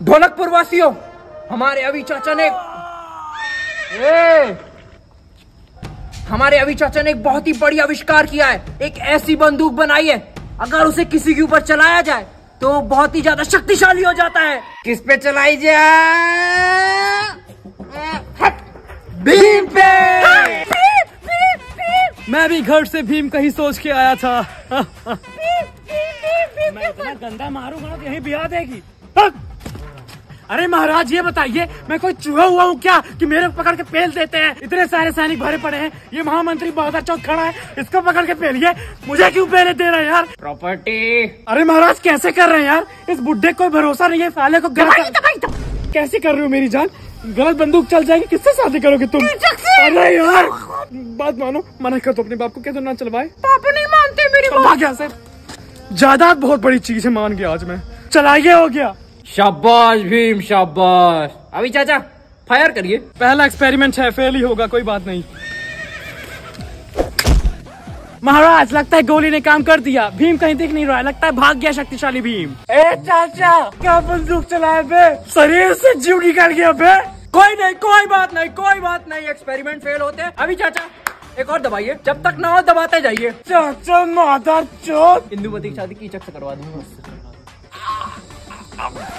ढोलकपुर वासियों, हमारे अभी चाचा ने एक बहुत ही बड़ी आविष्कार किया है। एक ऐसी बंदूक बनाई है, अगर उसे किसी के ऊपर चलाया जाए तो बहुत ही ज्यादा शक्तिशाली हो जाता है। किस पे चलाई जाए? भीम पे। मैं भी घर से भीम का ही सोच के आया था। मैं इतना गंदा मारूंगा तो यहीं बिहा देगी। अरे महाराज ये बताइए, मैं कोई चूहा हुआ हूँ क्या कि मेरे को पकड़ के पेल देते हैं? इतने सारे सैनिक भरे पड़े हैं, ये महामंत्री बहादुर चौक खड़ा है, इसको पकड़ के पेलिए, मुझे क्यों पेले दे रहे हैं यार? प्रॉपर्टी। अरे महाराज कैसे कर रहे हैं यार? इस बुड्ढे को भरोसा नहीं है, साले को कैसे कर रहे हो मेरी जान? गलत बंदूक चल जाएगी, किससे शादी करोगे तुम? अरे यार बात मानो, मना कर दो अपने बाप को, कह दो ना चलवाए। पापा नहीं मानते मेरी बात। जायदाद बहुत बड़ी चीज है, मान गया आज मैं। चलाइए, हो गया। शाबाश भीम शाबाश। अभी चाचा फायर करिए। पहला एक्सपेरिमेंट है, फेल ही होगा, कोई बात नहीं। महाराज लगता है गोली ने काम कर दिया, भीम कहीं दिख नहीं रहा है, लगता है भाग गया शक्तिशाली भीम। ए चाचा, क्या बंदूक चलाया बे? शरीर से जीव निकल गया बे। कोई नहीं, कोई बात नहीं, एक्सपेरिमेंट फेल होते हैं। अभी चाचा एक और दबाइए, जब तक ना हो दबाते जाइए। चाचा मादर चोद, इंदुमती की शादी कीचक से करवा दूंगा।